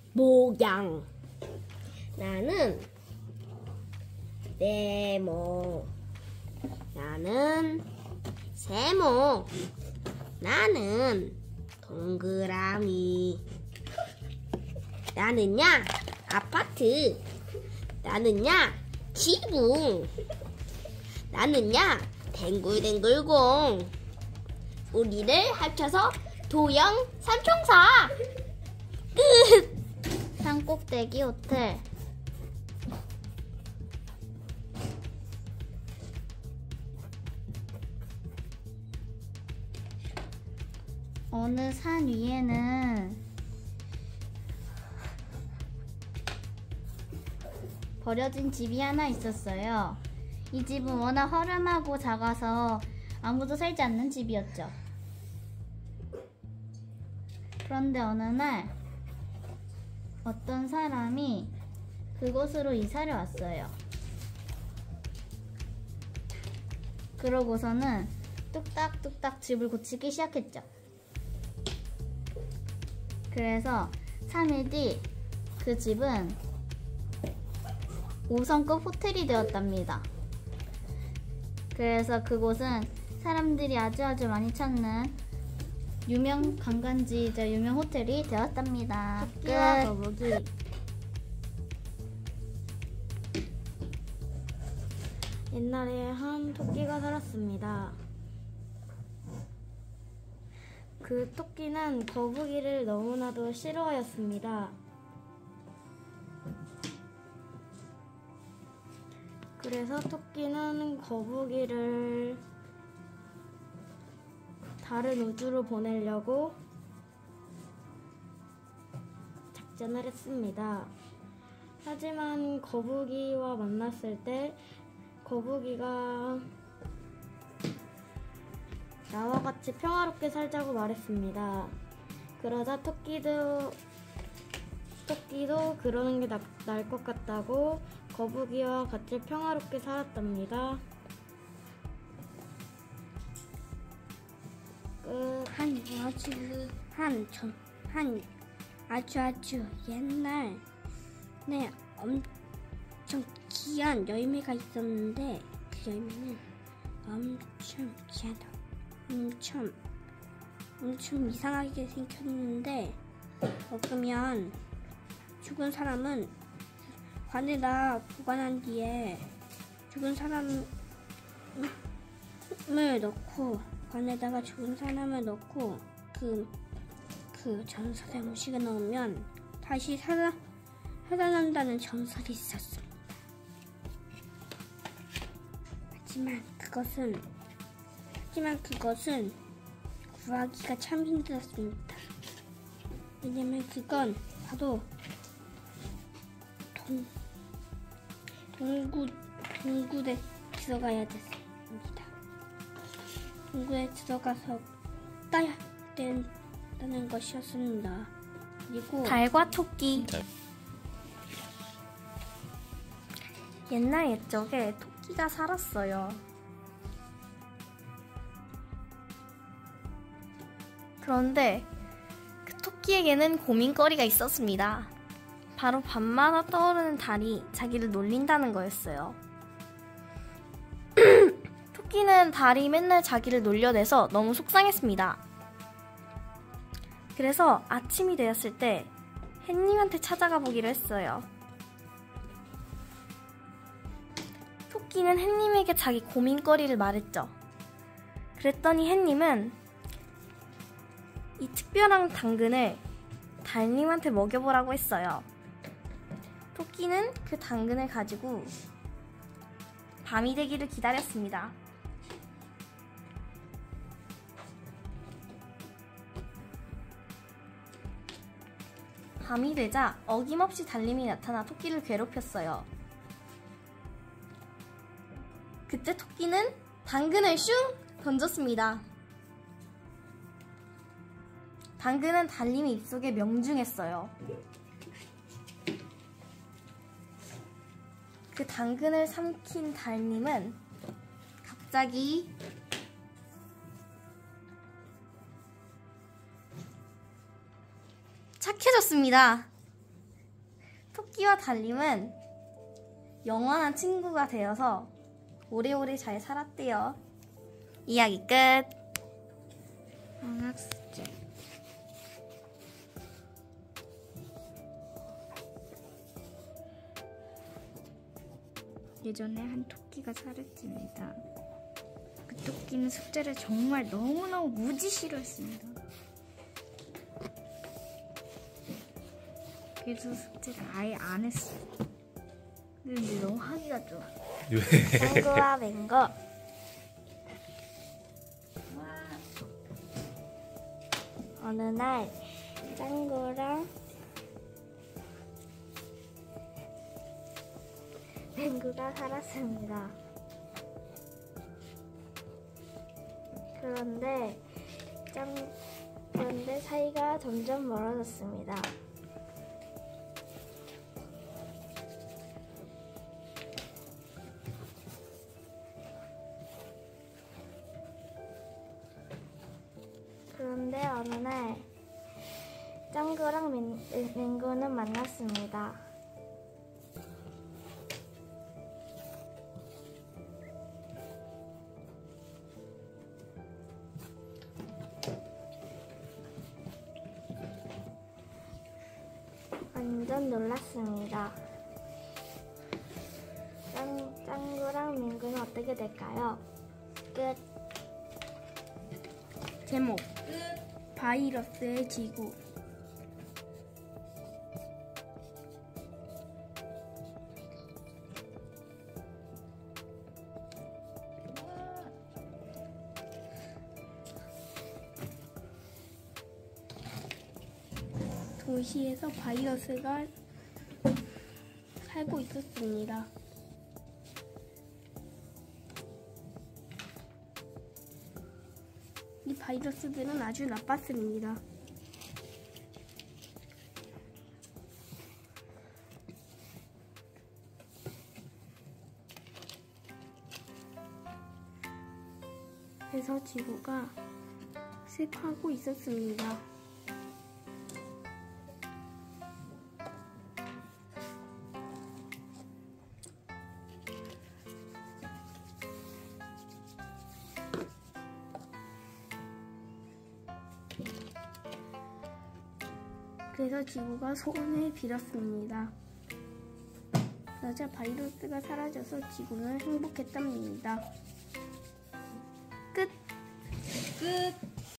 모양. 나는 네모. 나는 세모. 나는 동그라미. 나는야 아파트. 나는야 지붕. 나는야 댕굴댕굴공. 우리를 합쳐서 도형 삼총사. 끝. 산꼭대기 호텔. 어느 산 위에는 버려진 집이 하나 있었어요. 이 집은 워낙 허름하고 작아서 아무도 살지 않는 집이었죠. 그런데 어느 날 어떤 사람이 그곳으로 이사를 왔어요. 그러고서는 뚝딱뚝딱 집을 고치기 시작했죠. 그래서 3일 뒤 그 집은 5성급 호텔이 되었답니다. 그래서 그곳은 사람들이 아주 많이 찾는 유명 관광지이자 유명 호텔이 되었답니다. 토끼와 거북이. 옛날에 한 토끼가 살았습니다. 그 토끼는 거북이를 너무나도 싫어하였습니다. 그래서 토끼는 거북이를 다른 우주로 보내려고 작전을 했습니다. 하지만 거북이와 만났을 때 거북이가 나와 같이 평화롭게 살자고 말했습니다. 그러자 토끼도 그러는 게 나을 것 같다고 거북이와 같이 평화롭게 살았답니다. 아주 옛날 엄청 귀한 열매가 있었는데 그 열매는 엄청 귀하다. 엄청 이상하게 생겼는데 먹으면 죽은 사람은 관에다 보관한 뒤에 죽은 사람을 넣고 관에다가 죽은 사람을 넣고 그 전설의 음식을 넣으면 다시 살아난다는 전설이 있었습니다. 하지만 그것은 구하기가 참 힘들었습니다. 왜냐면 그건 바로 동굴에 들어가야 됐습니다. 동굴에 들어가서 따야 된다는 것이었습니다. 그리고 달과 토끼. 옛날 옛적에 토끼가 살았어요. 그런데 그 토끼에게는 고민거리가 있었습니다. 바로 밤마다 떠오르는 달이 자기를 놀린다는 거였어요. 토끼는 달이 맨날 자기를 놀려대서 너무 속상했습니다. 그래서 아침이 되었을 때 햇님한테 찾아가 보기로 했어요. 토끼는 햇님에게 자기 고민거리를 말했죠. 그랬더니 햇님은 이 특별한 당근을 달님한테 먹여보라고 했어요. 토끼는 그 당근을 가지고 밤이 되기를 기다렸습니다. 밤이 되자 어김없이 달님이 나타나 토끼를 괴롭혔어요. 그때 토끼는 당근을 슝 던졌습니다. 당근은 달님의 입속에 명중했어요. 그 당근을 삼킨 달님은 갑자기 착해졌습니다. 토끼와 달님은 영원한 친구가 되어서 오래오래 잘 살았대요. 이야기 끝. 방학 숙제. 예전에 한 토끼가 살았습니다. 그 토끼는 숙제를 정말 너무너무 무지 싫어했습니다. 그래서 숙제를 아예 안 했어요. 근데 너무 하기가 좋아. 맹구와 맹구. 어느 날 짱구랑 맹구가 살았습니다. 그런데 사이가 점점 멀어졌습니다. 그런데 어느 날 짱구랑 맹구는 만났습니다. 완전 놀랐습니다. 짱구랑 맹구는 어떻게 될까요? 끝. 제목 바이러스의 지구. 도시에서 바이러스가 살고 있었습니다. 이 바이러스들은 아주 나빴습니다. 그래서 지구가 습하고 있었습니다. 그래서 지구가 소원을 빌었습니다. 그러자 바이러스가 사라져서 지구는 행복했답니다. 끝!